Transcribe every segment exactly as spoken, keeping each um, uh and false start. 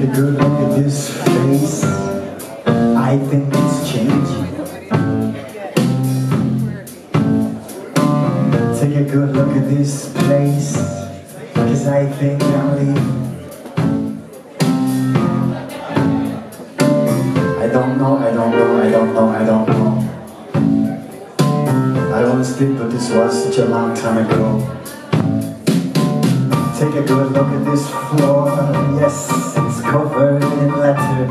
a good look at this face. I think it's changing. Take a good look at this place, 'cause I think I'm leaving. I don't know, I don't know, I don't know, I don't know. I once did, but this was such a long time ago. Take a good look at this floor. Yes, it's covered in letters.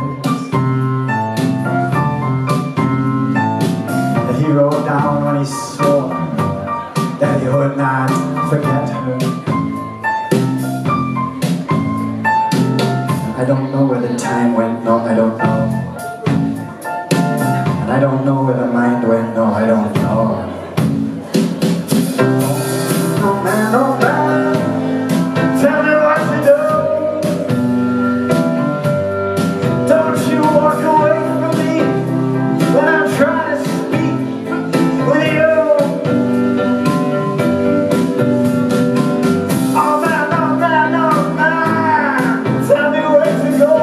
He wrote down when he swore that he would not forget her. I don't know where the time went, no, I don't know. And I don't know where the mind went, no, I don't know. Oh man, oh man, tell me what to do. Don't you walk away from me when I'm trying to speak with you. Oh man, oh man, oh man, tell me where to go.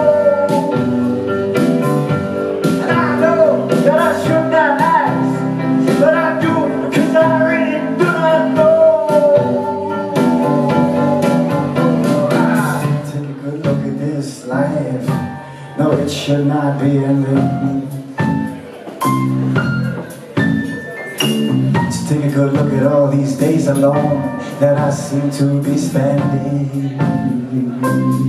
And I know that I should not ask, but I do, 'cause I really do not know. Take a good look at this life. No, it should not be ending. Just take a good look at all these days alone that I seem to be spending.